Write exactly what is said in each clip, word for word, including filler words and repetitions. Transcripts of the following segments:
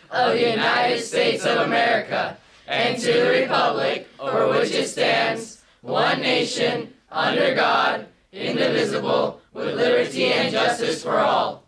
of the United States of America, and to the republic for which it stands, one nation, under God, indivisible, with liberty and justice for all.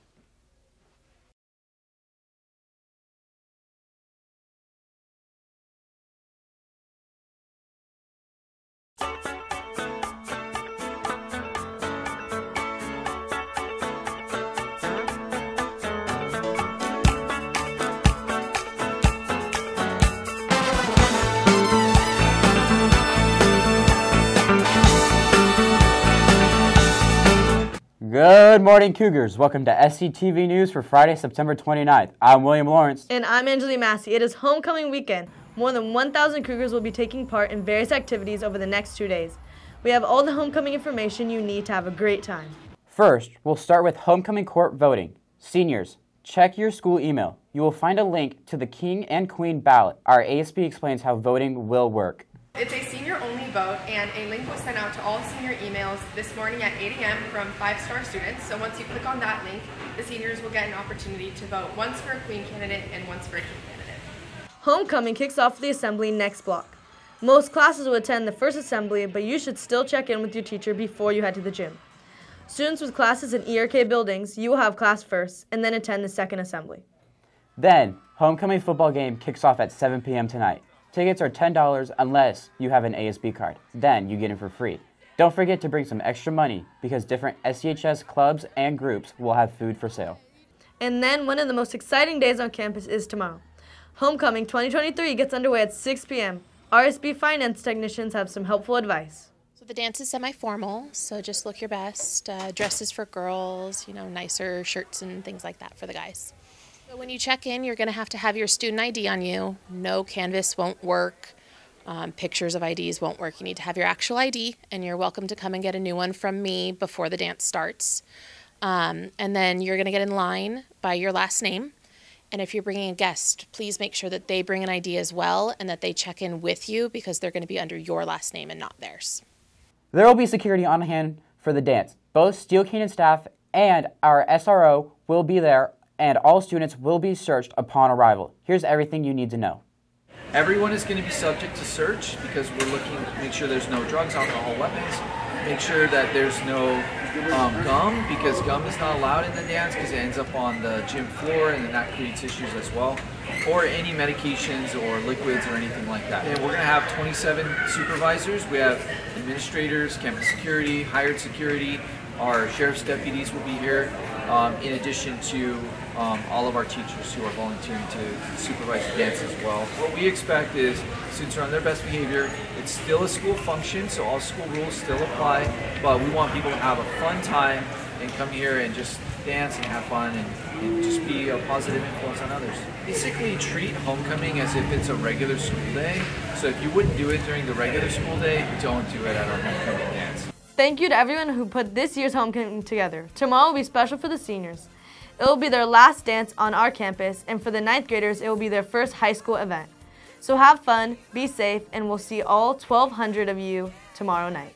Good morning, Cougars. Welcome to S C T V News for Friday, September twenty-ninth. I'm William Lawrence. And I'm Angelie Massey. It is homecoming weekend. More than one thousand Cougars will be taking part in various activities over the next two days. We have all the homecoming information you need to have a great time. First, we'll start with homecoming court voting. Seniors, check your school email. You will find a link to the King and Queen ballot. Our A S B explains how voting will work. It's a senior-only vote, and a link was sent out to all senior emails this morning at eight A M from five-star students. So once you click on that link, the seniors will get an opportunity to vote once for a Queen candidate and once for a King candidate. Homecoming kicks off the assembly next block. Most classes will attend the first assembly, but you should still check in with your teacher before you head to the gym. Students with classes in E R K buildings, you will have class first and then attend the second assembly. Then, homecoming football game kicks off at seven P M tonight. Tickets are ten dollars unless you have an A S B card. Then you get in for free. Don't forget to bring some extra money because different S C H S clubs and groups will have food for sale. And then one of the most exciting days on campus is tomorrow. Homecoming twenty twenty-three gets underway at six P M R S B finance technicians have some helpful advice. So the dance is semi-formal, so just look your best. Uh, dresses for girls, you know, nicer shirts and things like that for the guys. So when you check in, you're going to have to have your student I D on you. No canvas won't work. Um, pictures of I Ds won't work. You need to have your actual I D, and you're welcome to come and get a new one from me before the dance starts. Um, and then you're going to get in line by your last name. And if you're bringing a guest, please make sure that they bring an I D as well and that they check in with you because they're going to be under your last name and not theirs. There will be security on hand for the dance. Both Steel Canyon staff and our S R O will be there, and all students will be searched upon arrival. Here's everything you need to know. Everyone is going to be subject to search because we're looking to make sure there's no drugs, alcohol, weapons. Make sure that there's no um, gum, because gum is not allowed in the dance because it ends up on the gym floor and then that creates issues as well. Or any medications or liquids or anything like that. And we're going to have twenty-seven supervisors. We have administrators, campus security, hired security. Our sheriff's deputies will be here, um, in addition to um, all of our teachers who are volunteering to supervise the dance as well. What we expect is students are on their best behavior. It's still a school function, so all school rules still apply, but we want people to have a fun time and come here and just dance and have fun and, and just be a positive influence on others. Basically treat homecoming as if it's a regular school day, so if you wouldn't do it during the regular school day, don't do it at our homecoming dance. Thank you to everyone who put this year's homecoming together. Tomorrow will be special for the seniors. It will be their last dance on our campus, and for the ninth graders, it will be their first high school event. So have fun, be safe, and we'll see all twelve hundred of you tomorrow night.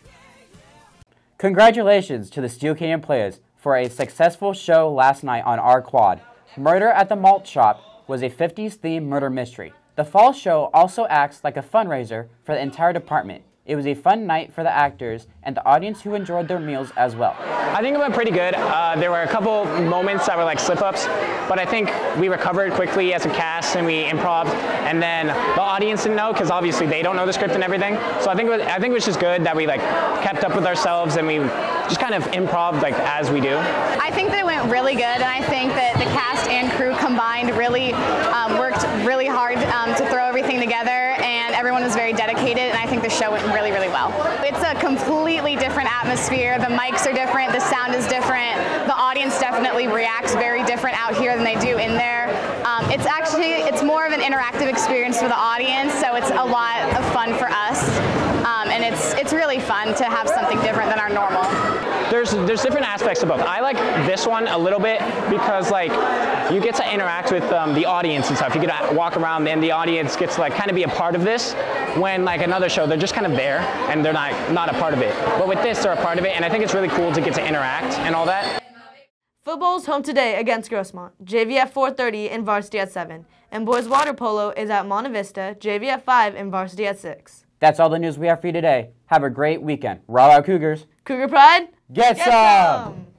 Congratulations to the Steel Canyon players for a successful show last night on our quad. Murder at the Malt Shop was a fifties-themed murder mystery. The fall show also acts like a fundraiser for the entire department. It was a fun night for the actors and the audience who enjoyed their meals as well. I think it went pretty good. Uh, there were a couple moments that were like slip-ups, but I think we recovered quickly as a cast and we improv'd. And then the audience didn't know because obviously they don't know the script and everything. So I think it was, I think it was just good that we like kept up with ourselves and we just kind of improv'd like as we do. I think that it went really good, and I think that the cast and crew combined really um, worked really hard um, to throw everything together, and everyone was very dedicated, and I think the show went really, really well. It's a completely different atmosphere. The mics are different, the sound is different, the audience definitely reacts very different out here than they do in there. Um, it's actually, it's more of an interactive experience for the audience, so it's a lot of fun for us. Um, and it's it's really fun to have something different than our normal. There's there's different aspects of both. I like this one a little bit because like you get to interact with um, the audience and stuff. You get to walk around and the audience gets to like kind of be a part of this. When like another show, they're just kind of there and they're not not a part of it. But with this, they're a part of it, and I think it's really cool to get to interact and all that. Football is home today against Grossmont, J V at four thirty and varsity at seven. And boys water polo is at Monte Vista, J V at five and varsity at six. That's all the news we have for you today. Have a great weekend. Roll out Cougars. Cougar Pride, Get, get some! some!